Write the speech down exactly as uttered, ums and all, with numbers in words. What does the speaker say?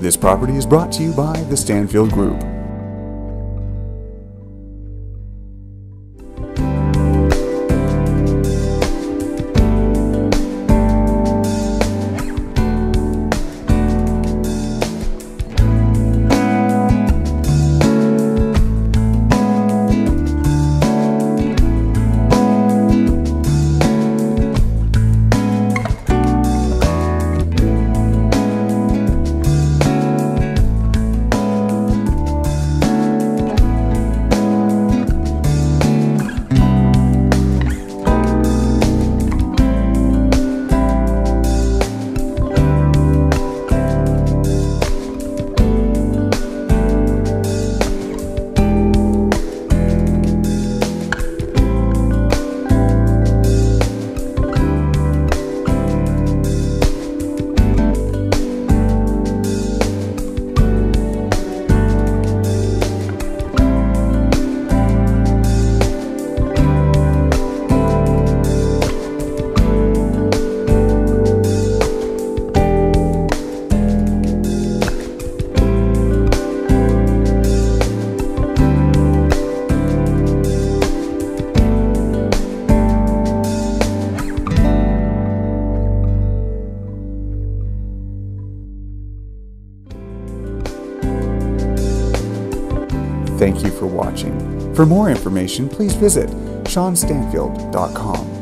This property is brought to you by the Stanfield Group. Thank you for watching. For more information, please visit sean stanfield dot com.